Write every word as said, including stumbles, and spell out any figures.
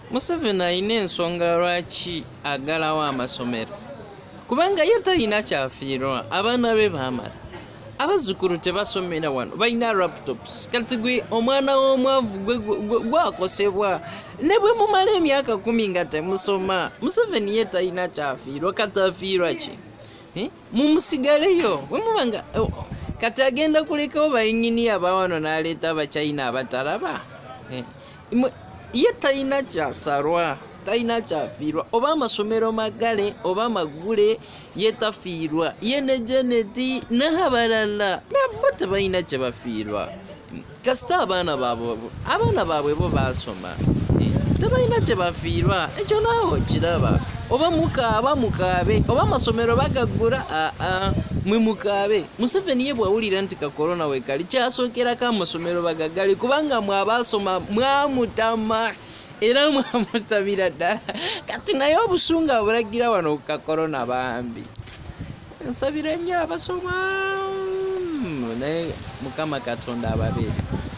Museveni ayina ensonga lwaki agalawo amasomero kubanga ye talina kyafiirwa abaana be baamala abazzukulu tebasomera wano balina laptops kati gwe omwana w'omwavu gwakosebwa ne bwe mumala emyaka kumi nga temusoma Museveni ye talina kyafiirwa kati afiirwa ki mumusigaleyo bwe muba nga kati agenda kulekawo bayinginiya abawano n'aleeta abachina abatalaba ye talina kyasalwa talina kyafiirwa oba amasomero magale oba magule ye tafiirwa ye ne Janeti n'abalala bo tebalina kye bafiirwa kasita abaana baabwe abaana baabwe bo baasoma tebalina kye bafiirwa ekyo naawe okiraba oba mukaaba mukaabe oba amasomero bagaggula aa mwe mukaabe Museveni ye bwawulira nti ka korona we kali kyasookerako amasomero bagaggale kubanga mwe abaasoma mwamutama era mwamutabira ddala kati naye obusunga bulagira wano ku ka korona bambi nsabira nnyo abasoma naye Mukama Katonda ababeere.